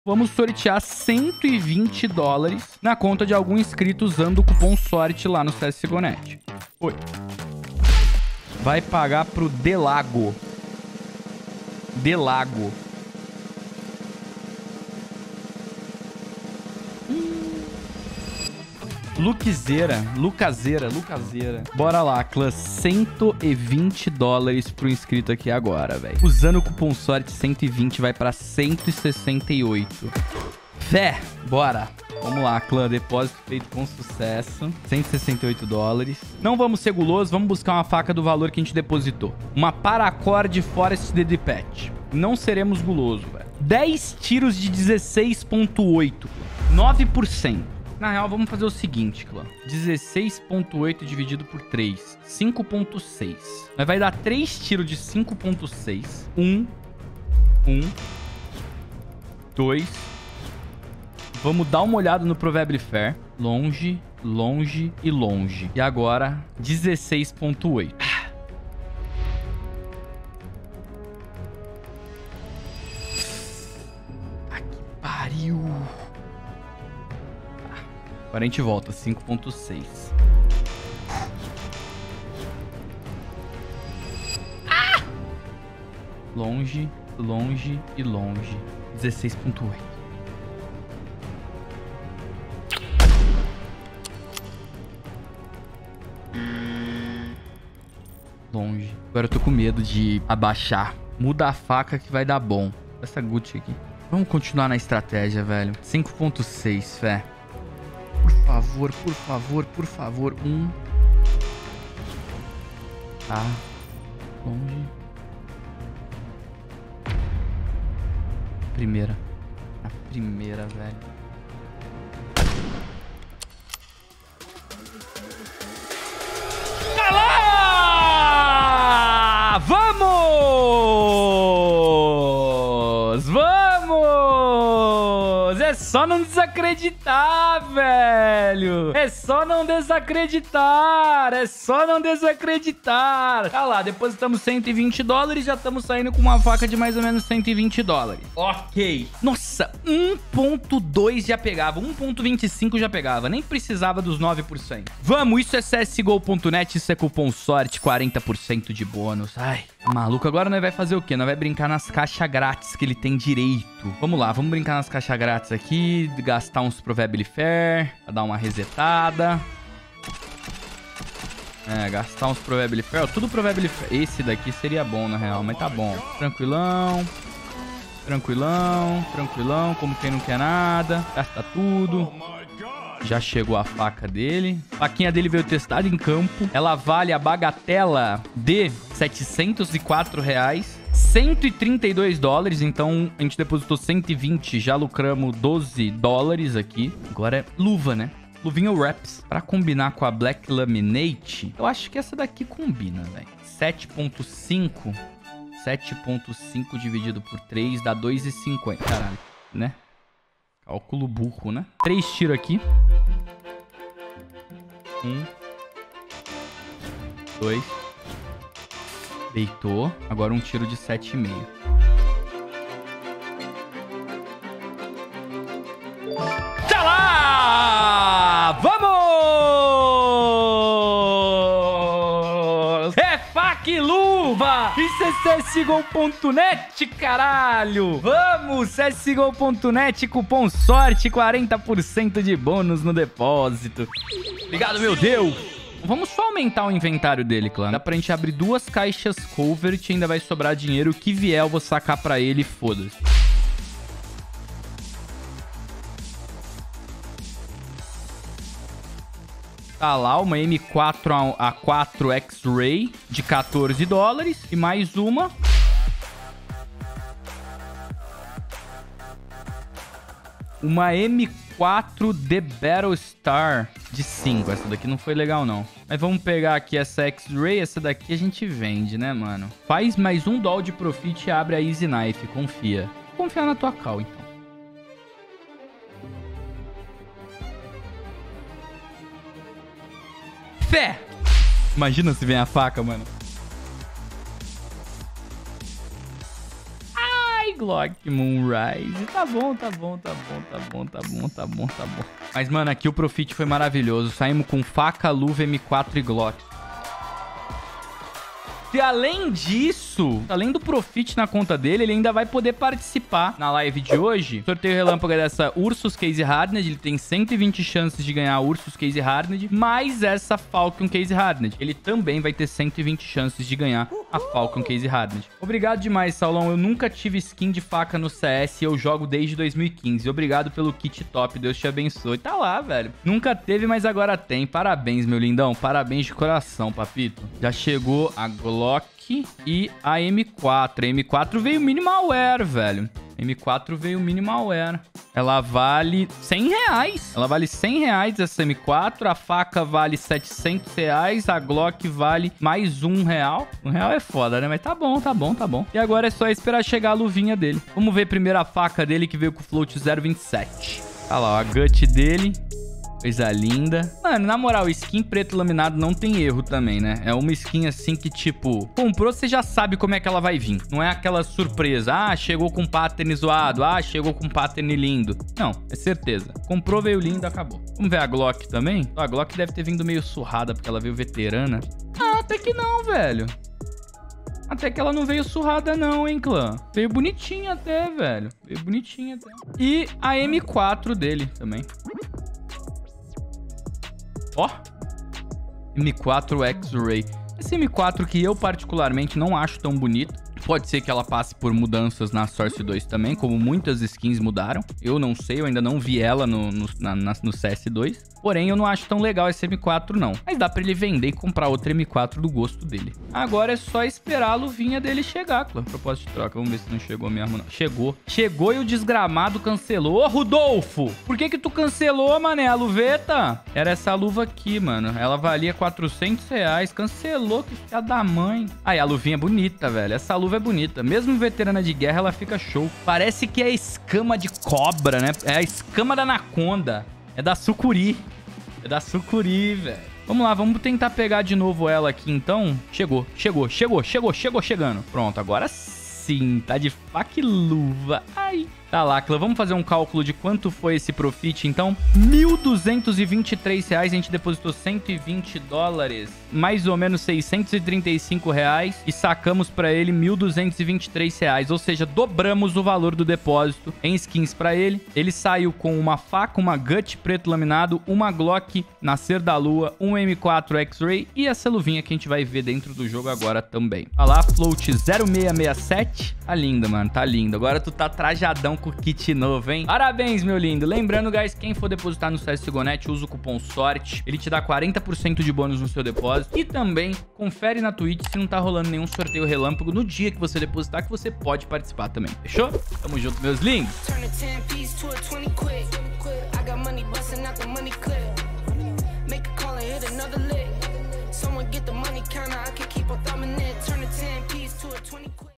Vamos sortear 120 dólares na conta de algum inscrito usando o cupom SORTE lá no CSGO.net. Oi. Vai pagar pro Delago. Delago. Lucazeira. Bora lá, clã. 120 dólares pro inscrito aqui agora, velho. Usando o cupom SORTE 120 vai pra 168. Fé, bora. Vamos lá, clã. Depósito feito com sucesso. 168 dólares. Não vamos ser gulosos, vamos buscar uma faca do valor que a gente depositou. Uma Paracord Forest DD Pet. Não seremos gulosos, velho. 10 tiros de 16.8. 9%. Na real, vamos fazer o seguinte, clã. 16.8 dividido por 3. 5.6. Mas vai dar 3 tiros de 5.6. 1. 2. Vamos dar uma olhada no Proverbially Fair. Longe, longe e longe. E agora, 16.8. Ah, que pariu. Agora a gente volta, 5.6. Ah! Longe, longe e longe. 16.8. Longe. Agora eu tô com medo de abaixar. Muda a faca que vai dar bom. Essa Gucci aqui. Vamos continuar na estratégia, velho. 5.6, fé. Por favor. 1. Tá. Longe. Primeira. A primeira, velho. Tá lá! Vamos! É só não desacreditar, velho. É só não desacreditar. Tá lá, depositamos 120 dólares. Já estamos saindo com uma faca de mais ou menos 120 dólares. Ok. Nossa, 1.2 já pegava. 1.25 já pegava. Nem precisava dos 9%. Vamos, isso é CSGO.net. Isso é cupom SORTE, 40% de bônus. Ai, maluco. Agora nós vai fazer o quê? Nós vai brincar nas caixas grátis que ele tem direito. Vamos lá, vamos brincar nas caixas grátis aqui. Gastar uns Proverbially Fair. Pra dar uma resetada. Gastar uns Proverbially Fair. Tudo Proverbially Fair. Esse daqui seria bom, na real. Mas tá bom. Tranquilão. Como quem não quer nada. Gasta tudo. Já chegou a faca dele. A faquinha dele veio testada em campo. Ela vale a bagatela de R$704. 132 dólares, então a gente depositou 120, já lucramos 12 dólares aqui. Agora é luva, né? Luvinha Wraps. Pra combinar com a Black Laminate, eu acho que essa daqui combina, velho. 7.5. 7.5 dividido por 3 dá 2,50. Caralho, né? Cálculo burro, né? 3 tiros aqui. 1. 2. Deitou. Agora um tiro de 7,5. Tá lá! Vamos! É faca e luva! Isso é CSGO.net, caralho! Vamos! CSGO.net, cupom SORTE, 40% de bônus no depósito. Obrigado, meu Deus! Vamos só aumentar o inventário dele, clã. Dá pra gente abrir 2 caixas Covert e ainda vai sobrar dinheiro. O que vier eu vou sacar pra ele, foda-se. Tá lá, uma M4 A4 X-Ray de 14 dólares. E mais uma. Uma M4 The Battlestar de 5. Essa daqui não foi legal, não. Mas vamos pegar aqui essa X-Ray. Essa daqui a gente vende, né, mano? Faz mais um doll de profit e abre a Easy Knife. Confia. Vou confiar na tua call, então. Fé! Imagina se vem a faca, mano. Ai, Glock Moonrise. Tá bom. Mas, mano, aqui o Profit foi maravilhoso. Saímos com faca, luva, M4 e Glock. E além disso, além do Profit na conta dele, ele ainda vai poder participar na live de hoje. Sorteio relâmpago dessa Ursus Case Hardened. Ele tem 120 chances de ganhar a Ursus Case Hardened, mais essa Falcon Case Hardened. Ele também vai ter 120 chances de ganhar a Falcon Case Hardened. Obrigado demais, Saulão. Eu nunca tive skin de faca no CS e eu jogo desde 2015. Obrigado pelo kit top. Deus te abençoe. Tá lá, velho. Nunca teve, mas agora tem. Parabéns, meu lindão. Parabéns de coração, papito. Já chegou a Glock e a M4. A M4 veio minimalware, velho. M4 veio minimalware. Ela vale 100 reais. Ela vale 100 reais essa M4. A faca vale 700 reais. A Glock vale mais R$1. R$1 é foda, né? Mas tá bom. E agora é só esperar chegar a luvinha dele. Vamos ver primeiro a faca dele que veio com o float 0,27. Olha lá, ó, a gut dele. Coisa linda. Mano, na moral, skin preto laminado não tem erro também, né? É uma skin assim que, tipo, comprou, você já sabe como é que ela vai vir. Não é aquela surpresa. Ah, chegou com pattern zoado. Ah, chegou com pattern lindo. Não, é certeza. Comprou, veio lindo, acabou. Vamos ver a Glock também? A Glock deve ter vindo meio surrada, porque ela veio veterana. Ah, até que não, velho. Até que ela não veio surrada não, hein, clã? Veio bonitinha até, velho. Veio bonitinha até. E a M4 dele também. Ó, M4 X-Ray. Esse M4 que eu particularmente não acho tão bonito. Pode ser que ela passe por mudanças na Source 2 também, como muitas skins mudaram. Eu não sei, eu ainda não vi ela no CS2. Porém, eu não acho tão legal esse M4, não. Mas dá pra ele vender e comprar outra M4 do gosto dele. Agora é só esperar a luvinha dele chegar, clã. Propósito de troca, vamos ver se não chegou mesmo, não. Chegou. Chegou e o desgramado cancelou. Ô, Rudolfo! Por que tu cancelou, mané, a luveta? Era essa luva aqui, mano. Ela valia 400 reais. Cancelou, que filha da mãe. Aí, a luvinha é bonita, velho. Essa luva é bonita. Mesmo veterana de guerra, ela fica show. Parece que é escama de cobra, né? É a escama da anaconda. É da sucuri. É da sucuri, velho. Vamos lá, vamos tentar pegar de novo ela aqui, então. Chegou. Chegando. Pronto, agora sim. Tá de faca e luva. Ai. Tá lá, clã. Vamos fazer um cálculo de quanto foi esse profit, então. R$1.223. A gente depositou 120 dólares. Mais ou menos 635 reais. E sacamos pra ele 1.223 reais. Ou seja, dobramos o valor do depósito em skins pra ele. Ele saiu com uma faca, uma gut preto laminado, uma Glock Nascer da Lua, um M4 X-Ray e essa luvinha que a gente vai ver dentro do jogo agora também. Olha lá, float 0667. Tá lindo, mano. Tá lindo. Agora tu tá trajadão com o kit novo, hein? Parabéns, meu lindo. Lembrando, guys, quem for depositar no CSGO.net, usa o cupom SORTE. Ele te dá 40% de bônus no seu depósito. E também confere na Twitch se não tá rolando nenhum sorteio relâmpago no dia que você depositar, que você pode participar também. Fechou? Tamo junto, meus lindos.